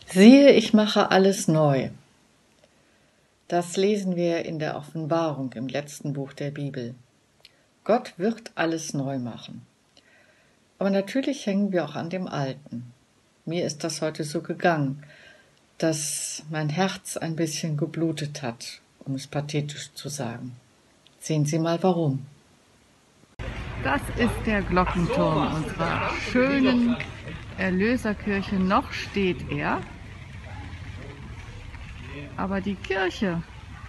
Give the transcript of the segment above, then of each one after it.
Siehe, ich mache alles neu. Das lesen wir in der Offenbarung im letzten Buch der Bibel. Gott wird alles neu machen. Aber natürlich hängen wir auch an dem Alten. Mir ist das heute so gegangen, dass mein Herz ein bisschen geblutet hat, um es pathetisch zu sagen. Sehen Sie mal warum. Das ist der Glockenturm unserer schönen Erlöserkirche. Noch steht er, aber die Kirche,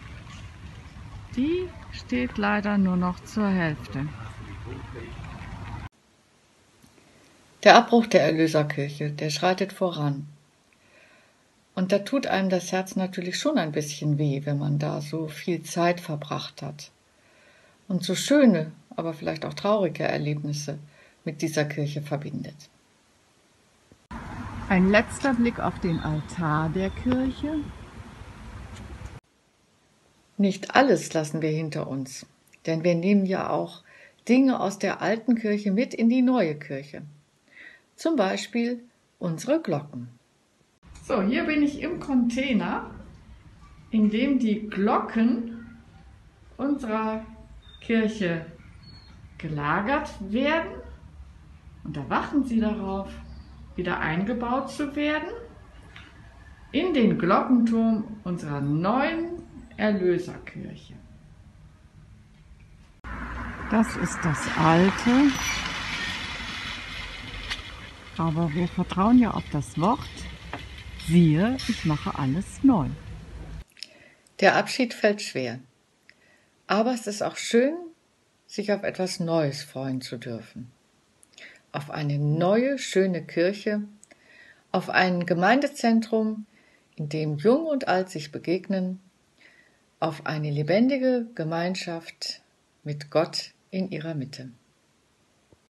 die steht leider nur noch zur Hälfte. Der Abbruch der Erlöserkirche, der schreitet voran. Und da tut einem das Herz natürlich schon ein bisschen weh, wenn man da so viel Zeit verbracht hat und so schöne, aber vielleicht auch traurige Erlebnisse mit dieser Kirche verbindet. Ein letzter Blick auf den Altar der Kirche. Nicht alles lassen wir hinter uns, denn wir nehmen ja auch Dinge aus der alten Kirche mit in die neue Kirche. Zum Beispiel unsere Glocken. So, hier bin ich im Container, in dem die Glocken unserer Kirche gelagert werden. Und da warten sie darauf, wieder eingebaut zu werden in den Glockenturm unserer neuen Erlöserkirche. Das ist das Alte, aber wir vertrauen ja auf das Wort. Siehe, ich mache alles neu. Der Abschied fällt schwer, aber es ist auch schön, sich auf etwas Neues freuen zu dürfen. Auf eine neue, schöne Kirche, auf ein Gemeindezentrum, in dem Jung und Alt sich begegnen, auf eine lebendige Gemeinschaft mit Gott in ihrer Mitte.